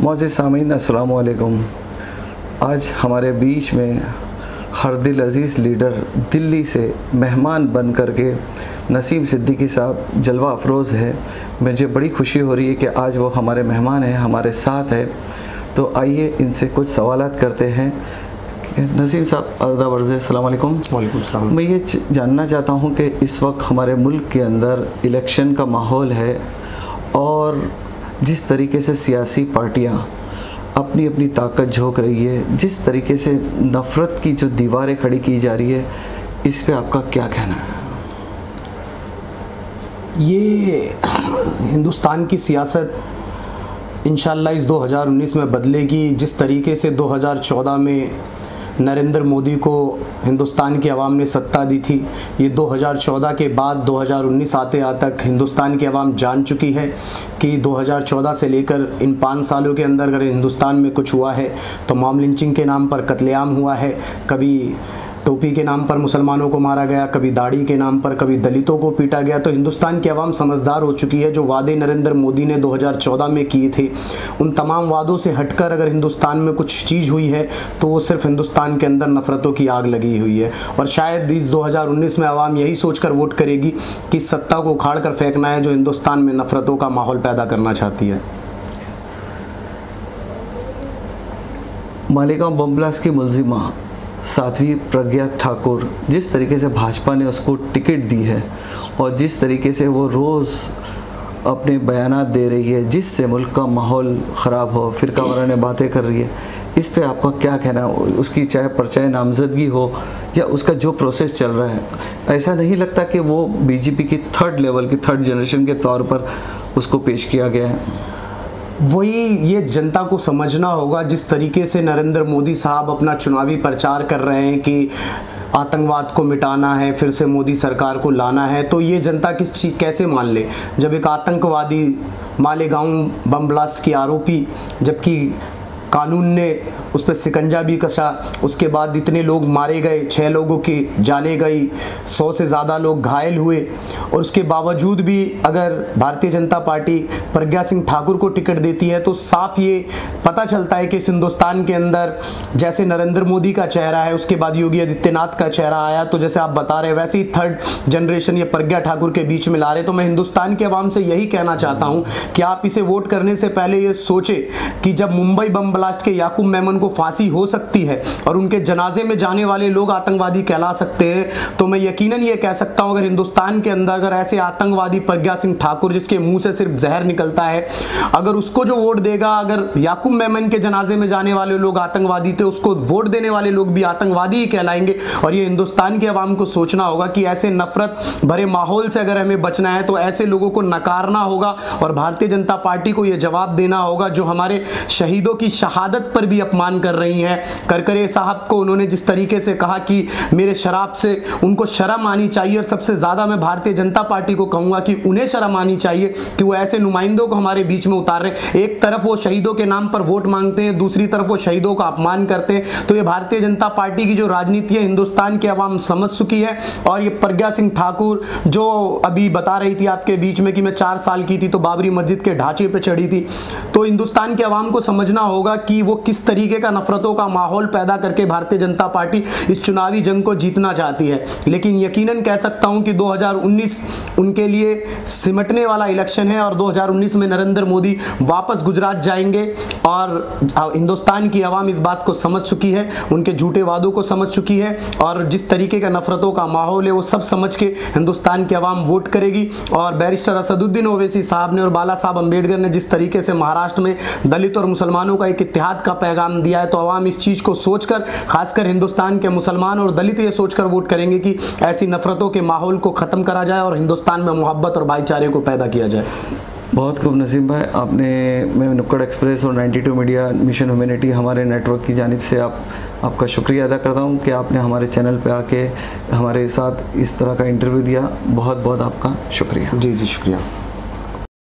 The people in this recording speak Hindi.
मौजूद सामीन अस्सलाम वालेकुम। आज हमारे बीच में हरदिल अज़ीज़ लीडर दिल्ली से मेहमान बन कर के नसीम सिद्दीकी साहब जलवा अफरोज़ है। मुझे बड़ी खुशी हो रही है कि आज वो हमारे मेहमान हैं, हमारे साथ है। तो आइए इनसे कुछ सवालात करते हैं। नसीम साहब आदाब अर्ज़, अस्सलाम वालेकुम। वालेकुम सलाम। मैं ये जानना चाहता हूँ कि इस वक्त हमारे मुल्क के अंदर इलेक्शन का माहौल है और जिस तरीके से सियासी पार्टियाँ अपनी अपनी ताकत झोंक रही है, जिस तरीके से नफ़रत की जो दीवारें खड़ी की जा रही है, इस पे आपका क्या कहना है? ये हिंदुस्तान की सियासत इंशाअल्लाह इस 2019 में बदलेगी। जिस तरीके से 2014 में नरेंद्र मोदी को हिंदुस्तान की आवाम ने सत्ता दी थी, ये 2014 के बाद 2019 आते तक हिंदुस्तान की आवाम जान चुकी है कि 2014 से लेकर इन 5 सालों के अंदर अगर हिंदुस्तान में कुछ हुआ है तो मॉब लिंचिंग के नाम पर कत्लेआम हुआ है। कभी टोपी के नाम पर मुसलमानों को मारा गया, कभी दाढ़ी के नाम पर, कभी दलितों को पीटा गया। तो हिंदुस्तान की आवाम समझदार हो चुकी है। जो वादे नरेंद्र मोदी ने 2014 में किए थे, उन तमाम वादों से हटकर अगर हिंदुस्तान में कुछ चीज़ हुई है तो वो सिर्फ हिंदुस्तान के अंदर नफ़रतों की आग लगी हुई है। और शायद इस 2019 में आवाम यही सोचकर वोट करेगी कि सत्ता को उखाड़ कर फेंकना है जो हिंदुस्तान में नफ़रतों का माहौल पैदा करना चाहती है। मालेगांव बम ब्लास्ट की मुलजिमा साध्वी प्रज्ञा ठाकुर, जिस तरीके से भाजपा ने उसको टिकट दी है और जिस तरीके से वो रोज़ अपने बयानात दे रही है, जिससे मुल्क का माहौल ख़राब हो, फिरका वाराना बातें कर रही है, इस पे आपका क्या कहना है? उसकी चाहे पर्चाए नामजदगी हो या उसका जो प्रोसेस चल रहा है, ऐसा नहीं लगता कि वो बीजेपी की थर्ड लेवल की थर्ड जनरेशन के तौर पर उसको पेश किया गया है? वही ये जनता को समझना होगा। जिस तरीके से नरेंद्र मोदी साहब अपना चुनावी प्रचार कर रहे हैं कि आतंकवाद को मिटाना है, फिर से मोदी सरकार को लाना है, तो ये जनता किस चीज़ कैसे मान ले जब एक आतंकवादी मालेगांव बम ब्लास्ट की आरोपी, जबकि कानून ने उस पर शिकंजा भी कसा, उसके बाद इतने लोग मारे गए, 6 लोगों की जाने गई, 100 से ज़्यादा लोग घायल हुए, और उसके बावजूद भी अगर भारतीय जनता पार्टी प्रज्ञा सिंह ठाकुर को टिकट देती है तो साफ ये पता चलता है कि इस हिंदुस्तान के अंदर जैसे नरेंद्र मोदी का चेहरा है, उसके बाद योगी आदित्यनाथ का चेहरा आया, तो जैसे आप बता रहे वैसे ही थर्ड जनरेशन ये प्रज्ञा ठाकुर के बीच में ला रहे। तो मैं हिंदुस्तान के अवाम से यही कहना चाहता हूँ कि आप इसे वोट करने से पहले ये सोचे कि जब मुंबई बम ब्लास्ट के याकूब मेमन को फांसी हो सकती है और उनके जनाजे में जाने वाले लोग आतंकवादी कहला सकते हैं, तो मैं यकीनन ये कह सकता हूं अगर हिंदुस्तान के अंदर अगर ऐसे आतंकवादी प्रज्ञा सिंह ठाकुर, जिसके मुंह से सिर्फ जहर निकलता है, अगर उसको जो वोट देगा, अगर याकूब मेमन के जनाजे में जाने वाले लोग आतंकवादी थे, उसको वोट देने वाले लोग भी आतंकवादी ही कहलाएंगे। और ये हिंदुस्तान के अवाम को सोचना होगा कि ऐसे नफरत भरे माहौल से अगर हमें बचना है तो ऐसे लोगों को नकारना होगा और भारतीय जनता पार्टी को यह जवाब देना होगा जो हमारे शहीदों की शहादत पर भी अपमान कर रही हैं। करकरे साहब को उन्होंने जिस तरीके से कहा कि मेरे शराब से उनको शर्म आनी चाहिए, और सबसे ज़्यादा मैं भारतीय जनता पार्टी को कहूँगा कि उन्हें शर्म आनी चाहिए कि वो ऐसे नुमाइंदों को हमारे बीच में उतार रहे हैं। एक तरफ वो शहीदों के नाम पर वोट मांगते हैं, दूसरी तरफ वो शहीदों का अपमान करते हैं। तो ये भारतीय जनता पार्टी की जो राजनीति है हिंदुस्तान की आवाम समझ चुकी है। और ये प्रज्ञा सिंह ठाकुर जो अभी बता रही थी आपके बीच में कि मैं 4 साल की थी तो बाबरी मस्जिद के ढांचे पर चढ़ी थी, तो हिंदुस्तान के आवाम को समझना होगा कि वो किस तरीके का नफरतों का माहौल पैदा करके भारतीय जनता पार्टी इस चुनावी जंग को जीतना चाहती है। लेकिन यकीनन कह सकता हूं कि 2019 उनके लिए सिमटने वाला इलेक्शन है और 2019 में नरेंद्र मोदी वापस गुजरात जाएंगे। और हिंदुस्तान की आवाम इस बात को समझ चुकी है, उनके झूठे वादों को समझ चुकी है, और जिस तरीके का नफरतों का माहौल है वो सब समझ के हिंदुस्तान की आवाम वोट करेगी। और बैरिस्टर असदुद्दीन ओवैसी साहब ने और बाला साहब अम्बेडकर ने जिस तरीके से महाराष्ट्र में दलित और मुसलमानों का एक इत्तेहाद का पैगाम दिया है, तो आवाम इस चीज़ को सोचकर, खासकर हिंदुस्तान के मुसलमान और दलित ये सोचकर वोट करेंगे कि ऐसी नफरतों के माहौल को ख़त्म करा जाए और हिंदुस्तान में मोहब्बत और भाईचारे को पैदा किया जाए। बहुत खूब नसीम भाई, मैं नुक्कड़ एक्सप्रेस और 92 मीडिया मिशन ह्यूमैनिटी हमारे नेटवर्क की जानिब से आपका शुक्रिया अदा करता हूँ कि आपने हमारे चैनल पे आके हमारे साथ इस तरह का इंटरव्यू दिया। बहुत बहुत आपका शुक्रिया। जी शुक्रिया।